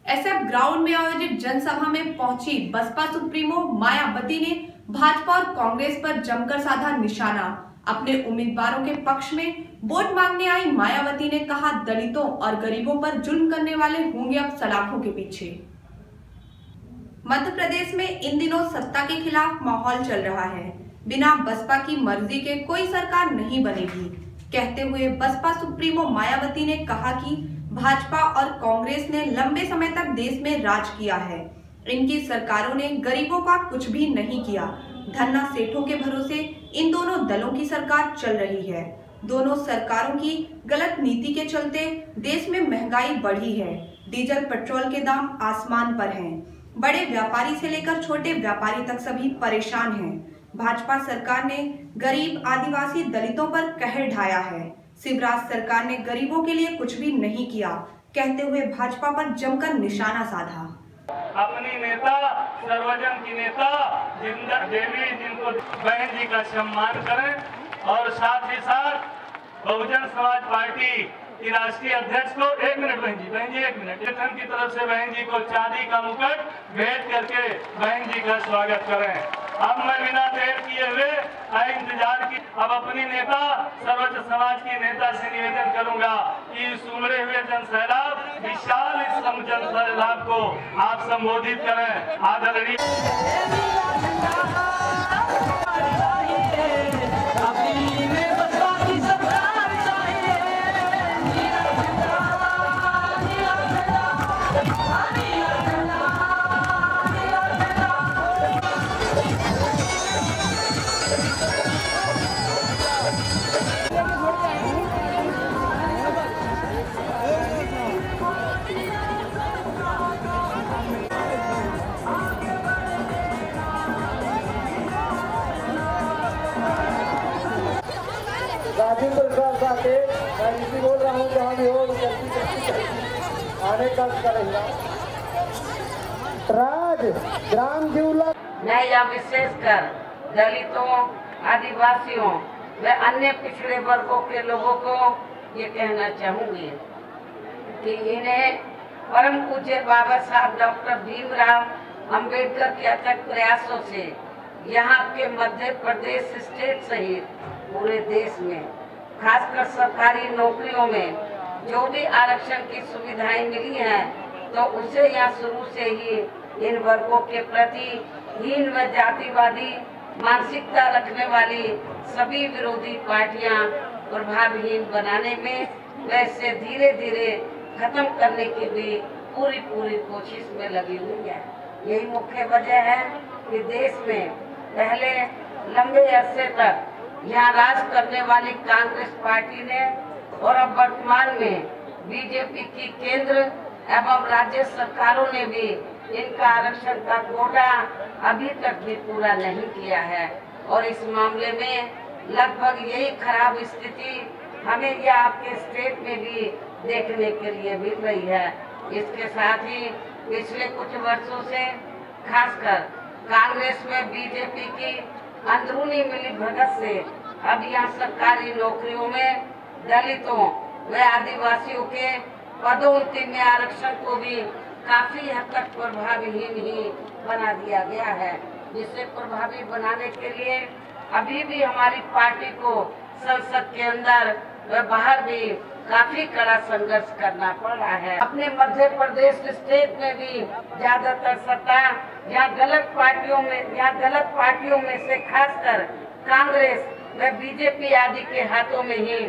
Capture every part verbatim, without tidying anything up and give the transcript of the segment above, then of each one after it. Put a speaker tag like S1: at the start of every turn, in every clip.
S1: SF ground में आयोजित जनसभा में पहुंची बसपा सुप्रीमो मायावती ने भाजपा और कांग्रेस पर जमकर साधा निशाना। अपने उम्मीदवारों के पक्ष में वोट मांगने आई मायावती ने कहा, दलितों और गरीबों पर जुल्म करने वाले होंगे अब सलाखों के पीछे। मध्य प्रदेश में इन दिनों सत्ता के खिलाफ माहौल चल रहा है। बिना बसपा की मर्जी के कोई सरकार नहीं बनेगी, कहते हुए बसपा सुप्रीमो मायावती ने कहा कि भाजपा और कांग्रेस ने लंबे समय तक देश में राज किया है। इनकी सरकारों ने गरीबों का कुछ भी नहीं किया। धन्ना सेठों के भरोसे इन दोनों दलों की सरकार चल रही है। दोनों सरकारों की गलत नीति के चलते देश में महंगाई बढ़ी है। डीजल पेट्रोल के दाम आसमान पर हैं। बड़े व्यापारी से लेकर छोटे व्यापारी तक सभी परेशान हैं। भाजपा सरकार ने गरीब, आदिवासी, दलितों पर कहर ढाया है। शिवराज सरकार ने गरीबों के लिए कुछ भी नहीं किया, कहते हुए भाजपा पर जमकर निशाना साधा।
S2: अपनी नेता, सर्वजन की नेता जिंदा देवी, जिनको बहन जी का सम्मान करें और साथ ही साथ बहुजन समाज पार्टी की राष्ट्रीय अध्यक्ष को एक मिनट बहन जी बहन जी एक मिनट संगठन की तरफ से बहन जी को चांदी का मुकुट भेंट करके बहन जी का स्वागत करें। अब मैं बिना देर किए हुए इंतजार की अब अपनी नेता, सर्वोच्च समाज की नेता से निवेदन करूंगा कि इस उमड़े हुए जनसैलाब, विशाल इस जनसैलाब को आप संबोधित करें। आदरणीय
S3: राजेंद्र प्रसाद से मैं इसी बोल रहा हूँ, जहाँ भी हो जल्दी जल्दी आने का करेगा। राज ग्राम जीवला
S4: मैं यह विशेषकर दलितों, आदिवासियों व अन्य पिछड़े वर्गों के लोगों को ये कहना चाहूंगी कि इन्हें परम पूज्य बाबा साहब डॉक्टर भीमराव अंबेडकर के अथक प्रयासों से यहाँ के मध्य प्रदेश स्टेट सहित पूरे देश में खासकर सरकारी नौकरियों में जो भी आरक्षण की सुविधाएं मिली हैं, तो उसे यहाँ शुरू से ही इन वर्गों के प्रति हीन व जातिवादी मानसिकता रखने वाली सभी विरोधी पार्टियां प्रभावहीन बनाने में वैसे धीरे धीरे खत्म करने की भी पूरी पूरी कोशिश में लगी हुई है। यही मुख्य वजह है कि देश में पहले लंबे अरसे तक यहाँ राज करने वाली कांग्रेस पार्टी ने और अब वर्तमान में बीजेपी की केंद्र एवं राज्य सरकारों ने भी इनका आरक्षण का कोटा अभी तक भी पूरा नहीं किया है और इस मामले में लगभग यही खराब स्थिति हमें या आपके स्टेट में भी देखने के लिए मिल रही है। इसके साथ ही पिछले कुछ वर्षों से खासकर कांग्रेस में बीजेपी की अंदरूनी मिली भगत से अब यहाँ सरकारी नौकरियों में दलितों व आदिवासियों के पदोन्नति में आरक्षण को भी काफी हद तक प्रभावहीन ही बना दिया गया है, जिसे प्रभावी बनाने के लिए अभी भी हमारी पार्टी को संसद के अंदर व बाहर भी काफी कड़ा संघर्ष करना पड़ रहा है। अपने मध्य प्रदेश स्टेट में भी ज्यादातर सत्ता या गलत पार्टियों में या गलत पार्टियों में से खासकर कांग्रेस व बीजेपी आदि के हाथों में ही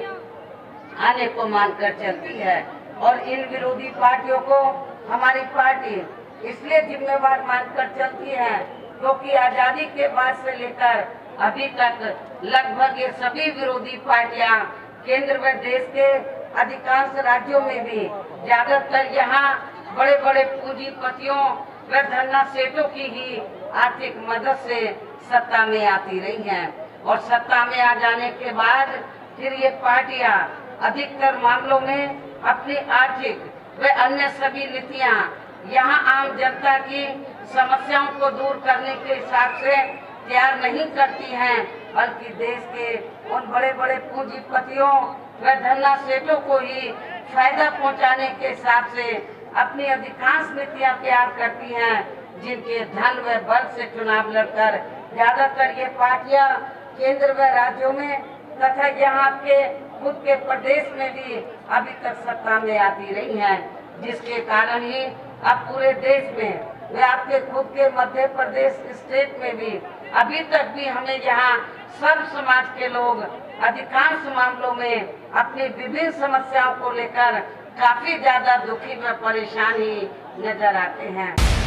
S4: आने को मानकर चलती है और इन विरोधी पार्टियों को हमारी पार्टी इसलिए जिम्मेवार मानकर चलती है क्योंकि आजादी के बाद से लेकर अभी तक लगभग ये सभी विरोधी पार्टियां केंद्र व देश के अधिकांश राज्यों में भी ज्यादातर यहाँ बड़े बड़े पूंजीपतियों व धन्ना सेठों की ही आर्थिक मदद से सत्ता में आती रही हैं और सत्ता में आ जाने के बाद फिर ये पार्टियां अधिकतर मामलों में अपनी आर्थिक व अन्य सभी नीतियां यहाँ आम जनता की समस्याओं को दूर करने के हिसाब से तैयार नहीं करती हैं, बल्कि देश के उन बड़े बड़े पूंजीपतियों व धन्ना सेठों को ही फायदा पहुंचाने के हिसाब से अपनी अधिकांश नीतियां तैयार करती हैं, जिनके धन व बल से चुनाव लड़कर ज्यादातर ये पार्टियां केंद्र व राज्यों में तथा यहाँ के खुद के प्रदेश में भी अभी तक सत्ता में आती रही हैं, जिसके कारण ही अब पूरे देश में वे आपके खुद के मध्य प्रदेश स्टेट में भी अभी तक भी हमें यहाँ सब समाज के लोग अधिकांश मामलों में अपनी विभिन्न समस्याओं को लेकर काफी ज्यादा दुखी व परेशान ही नजर आते हैं।